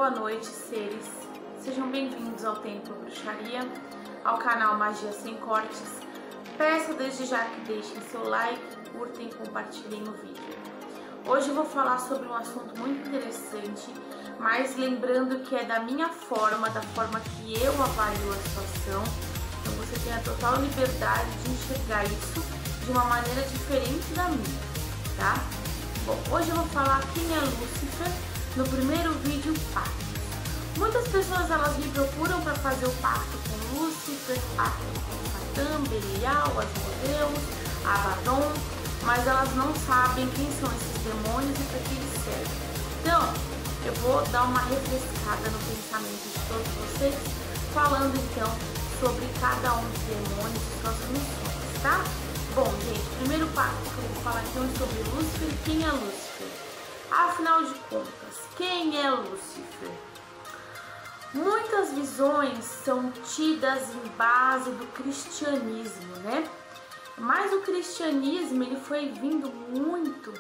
Boa noite, seres. Sejam bem-vindos ao Templo Bruxaria, ao canal Magia Sem Cortes. Peço desde já que deixem seu like, curtem e compartilhem o vídeo. Hoje eu vou falar sobre um assunto muito interessante, mas lembrando que é da minha forma, da forma que eu avalio a situação. Então você tem a total liberdade de enxergar isso de uma maneira diferente da minha, tá? Bom, hoje eu vou falar quem é Lúcifer no primeiro vídeo pacto. Muitas pessoas elas me procuram para fazer o pacto com Lúcifer, pacto com Satã, Belial, Asmodeus, Abaddon, mas elas não sabem quem são esses demônios e para que eles servem. Então, eu vou dar uma refrescada no pensamento de todos vocês, falando então sobre cada um dos demônios e suas funções, tá? Bom, gente, primeiro pacto que eu vou falar então é sobre Lúcifer e quem é Lúcifer. Afinal de contas, quem é Lúcifer? Muitas visões são tidas em base do cristianismo, né? Mas o cristianismo ele foi vindo muito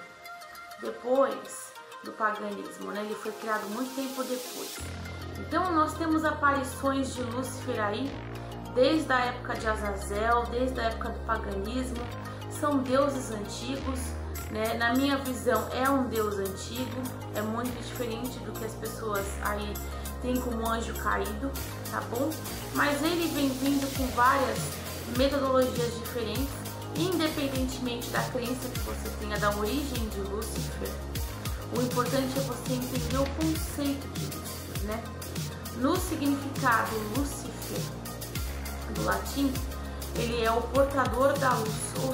depois do paganismo, né? Ele foi criado muito tempo depois. Então nós temos aparições de Lúcifer aí desde a época de Azazel, desde a época do paganismo. São deuses antigos, né? Na minha visão é um deus antigo, é muito diferente do que as pessoas aí têm como anjo caído, tá bom? Mas ele vem vindo com várias metodologias diferentes, independentemente da crença que você tenha da origem de Lúcifer. O importante é você entender o conceito de Lúcifer, né? No significado Lúcifer, do latim, ele é o portador da luz, ou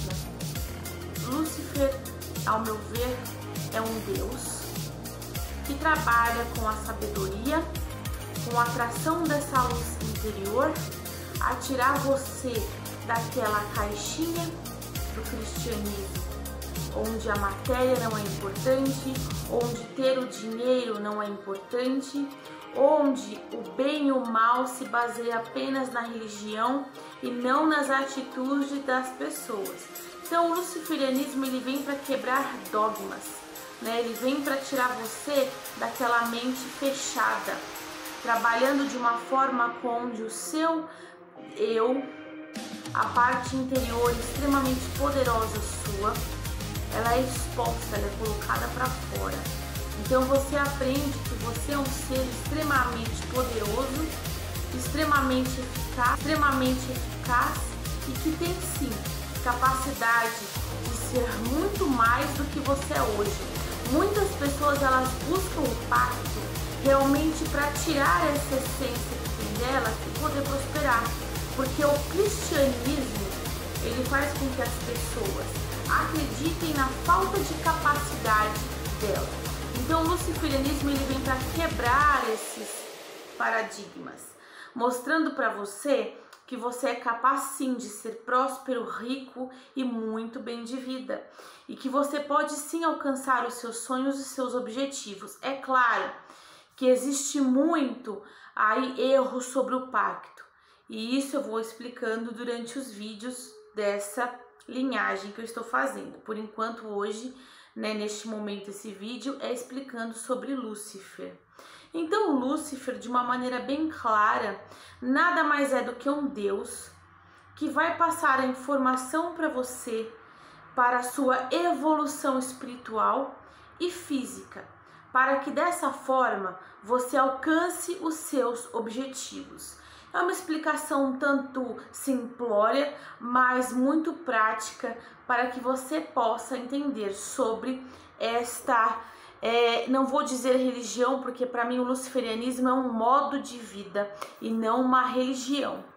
seja, Lúcifer, ao meu ver, é um deus que trabalha com a sabedoria, com a atração dessa luz interior, a tirar você daquela caixinha do cristianismo, onde a matéria não é importante, onde ter o dinheiro não é importante, onde o bem e o mal se baseia apenas na religião e não nas atitudes das pessoas. Então o luciferianismo ele vem para quebrar dogmas, né? Ele vem para tirar você daquela mente fechada, trabalhando de uma forma onde o seu eu, a parte interior extremamente poderosa sua, ela é exposta, ela é colocada para fora. Então você aprende que você é um ser extremamente poderoso, extremamente eficaz e que tem sim capacidade de ser muito mais do que você é hoje. Muitas pessoas elas buscam o pacto realmente para tirar essa essência que tem delas e poder prosperar, porque o cristianismo ele faz com que as pessoas acreditem na falta de capacidade delas. Então o luciferianismo ele vem para quebrar esses paradigmas, mostrando para você que você é capaz sim de ser próspero, rico e muito bem de vida, e que você pode sim alcançar os seus sonhos e seus objetivos. É claro que existe muito aí erro sobre o pacto, e isso eu vou explicando durante os vídeos dessa linhagem que eu estou fazendo. Por enquanto hoje, né, neste momento esse vídeo é explicando sobre Lúcifer. Então Lúcifer, de uma maneira bem clara, nada mais é do que um deus que vai passar a informação para você para a sua evolução espiritual e física, para que dessa forma você alcance os seus objetivos. É uma explicação um tanto simplória, mas muito prática para que você possa entender sobre esta, não vou dizer religião, porque para mim o luciferianismo é um modo de vida e não uma religião.